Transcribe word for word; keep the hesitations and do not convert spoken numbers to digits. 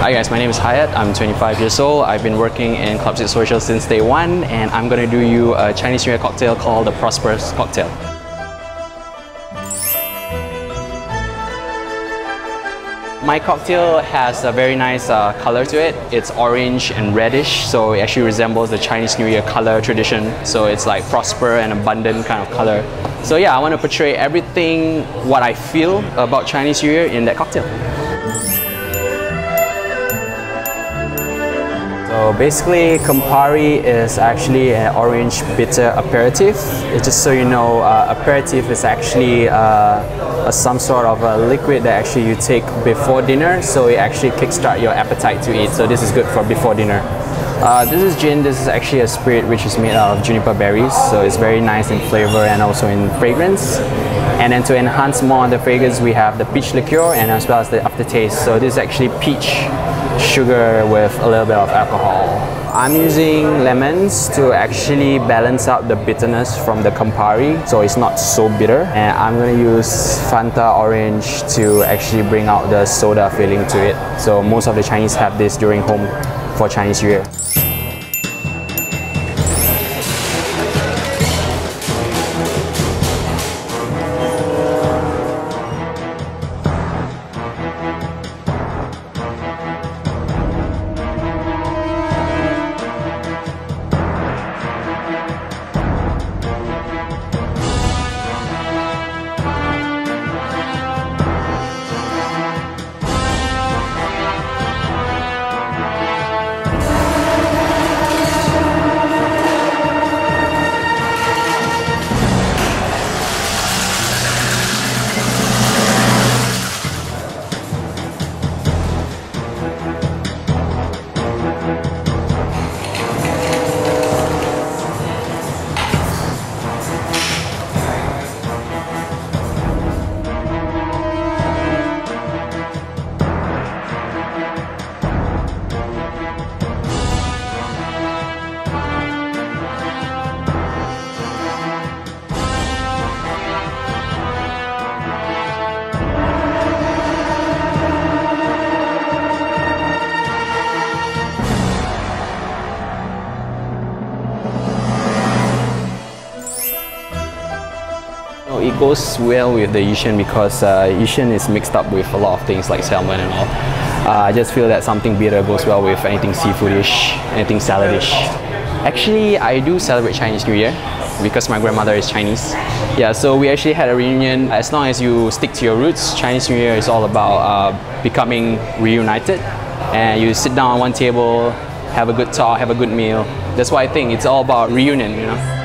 Hi guys, my name is Hayat. I'm twenty-five years old. I've been working in Club Six Social since day one, and I'm gonna do you a Chinese New Year cocktail called the Prosperous Cocktail. My cocktail has a very nice uh, color to it. It's orange and reddish, so it actually resembles the Chinese New Year color tradition. So it's like prosper and abundant kind of color. So yeah, I want to portray everything what I feel about Chinese New Year in that cocktail. So basically, Campari is actually an orange bitter aperitif. It's just so you know, uh, aperitif is actually uh, a, some sort of a liquid that actually you take before dinner, so it actually kickstart your appetite to eat. So this is good for before dinner. Uh, this is gin. This is actually a spirit which is made out of juniper berries, so it's very nice in flavor and also in fragrance. And then to enhance more on the fragrance, we have the peach liqueur and as well as the aftertaste. So this is actually peach sugar with a little bit of alcohol. I'm using lemons to actually balance out the bitterness from the Campari, so it's not so bitter. And I'm going to use Fanta orange to actually bring out the soda feeling to it. So most of the Chinese have this during home for Chinese New Year. It goes well with the Yushan because uh, Yushan is mixed up with a lot of things like salmon and all. Uh, I just feel that something bitter goes well with anything seafoodish, anything saladish. Actually, I do celebrate Chinese New Year because my grandmother is Chinese. Yeah, so we actually had a reunion. As long as you stick to your roots, Chinese New Year is all about uh, becoming reunited. And you sit down on one table, have a good talk, have a good meal. That's why I think it's all about reunion, you know.